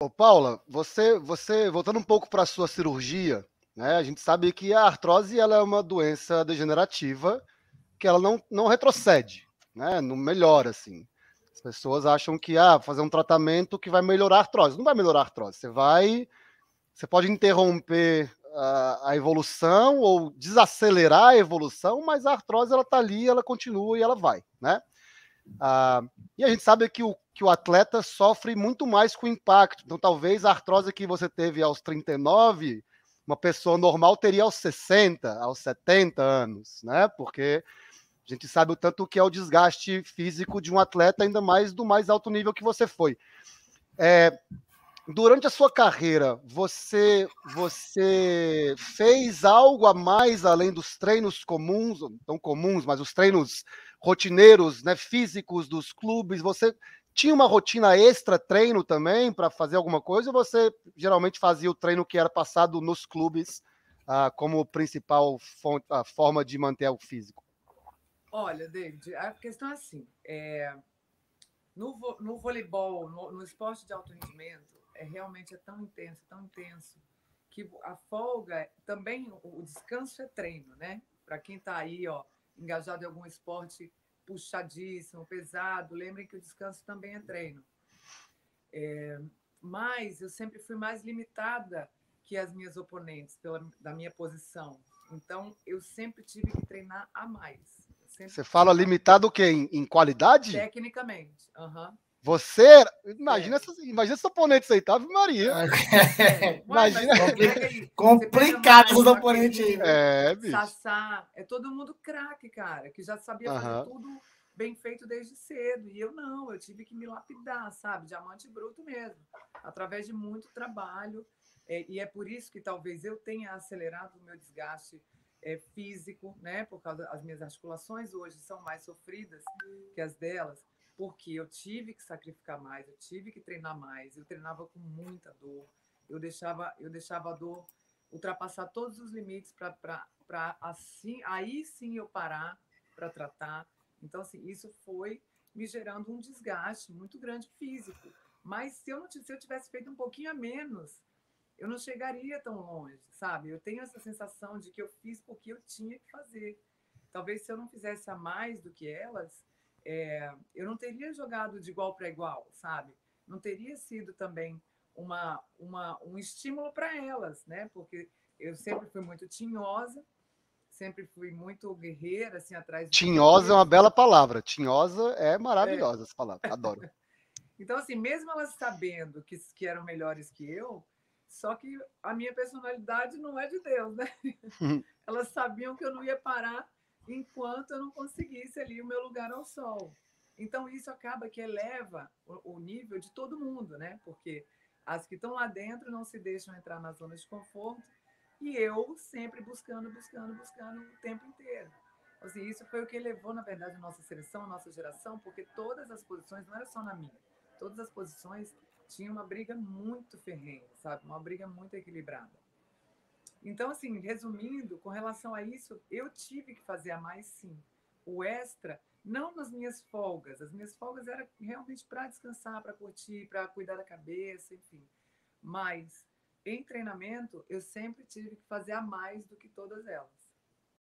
Ô, Paula, você voltando um pouco para a sua cirurgia, né? A gente sabe que a artrose ela é uma doença degenerativa que ela não retrocede, né? Não melhora assim. As pessoas acham que fazer um tratamento que vai melhorar a artrose. Não vai melhorar a artrose. Você pode interromper a evolução ou desacelerar a evolução, mas a artrose ela está ali, ela continua e ela vai, né? Ah, e a gente sabe que o atleta sofre muito mais com o impacto. Então, talvez a artrose que você teve aos 39, uma pessoa normal teria aos 60, aos 70 anos, né? Porque a gente sabe o tanto que é o desgaste físico de um atleta, ainda mais do mais alto nível que você foi. Durante a sua carreira, você fez algo a mais além dos treinos comuns, não comuns, mas os treinos rotineiros, né, físicos dos clubes? Você tinha uma rotina extra treino também para fazer alguma coisa? Ou você geralmente fazia o treino que era passado nos clubes como principal forma de manter o físico? Olha, David, a questão é assim, no voleibol, no esporte de alto rendimento, realmente é tão intenso, que a folga, também o descanso é treino, né? Para quem está aí, ó, engajado em algum esporte puxadíssimo, pesado, lembrem que o descanso também é treino. Mas eu sempre fui mais limitada que as minhas oponentes da minha posição. Então, eu sempre tive que treinar a mais. Eu sempre Você fala tinha limitado o quê? Em qualidade? tecnicamente. Uhum. Você, Sério, imagina esses oponentes aí, tá? Ave Maria. sério. Uai, mas Imagina. você pega aí, você pega Complicado Michael esses oponentes aí, Baquerini, viu? Bicho. Sassá, é todo mundo craque, cara, que já sabia fazer Aham. tudo bem feito desde cedo. E eu não, eu tive que me lapidar, sabe? Diamante bruto mesmo, através de muito trabalho. E é por isso que talvez eu tenha acelerado o meu desgaste físico, né? Por causa das minhas articulações hoje são mais sofridas que as delas, porque eu tive que sacrificar mais, eu tive que treinar mais, eu treinava com muita dor, eu deixava a dor ultrapassar todos os limites para assim, aí sim eu parar para tratar. Então, assim, isso foi me gerando um desgaste muito grande físico. Mas se eu tivesse feito um pouquinho a menos, eu não chegaria tão longe, sabe? Eu tenho essa sensação de que eu fiz porque eu tinha que fazer. Talvez se eu não fizesse a mais do que elas, eu não teria jogado de igual para igual, sabe? Não teria sido também um estímulo para elas, né? Porque eu sempre fui muito tinhosa, sempre fui muito guerreira, assim, atrás do meu Tinhosa é uma bela objetivo. palavra. Tinhosa é É. maravilhosa essa palavra. Adoro. Então, assim, mesmo elas sabendo que eram melhores que eu, só que a minha personalidade não é de Deus, né? Elas sabiam que eu não ia parar enquanto eu não conseguisse ali o meu lugar ao sol. Então, isso acaba que eleva o nível de todo mundo, né? Porque as que estão lá dentro não se deixam entrar na zona de conforto e eu sempre buscando o tempo inteiro. Assim, isso foi o que levou, na verdade, a nossa seleção, a nossa geração, porque todas as posições, não era só na minha, todas as posições tinham uma briga muito ferrenha, sabe? Uma briga muito equilibrada. Então, assim, resumindo, com relação a isso, eu tive que fazer a mais sim. O extra, não nas minhas folgas. As minhas folgas eram realmente para descansar, para curtir, para cuidar da cabeça, enfim. Mas em treinamento, eu sempre tive que fazer a mais do que todas elas.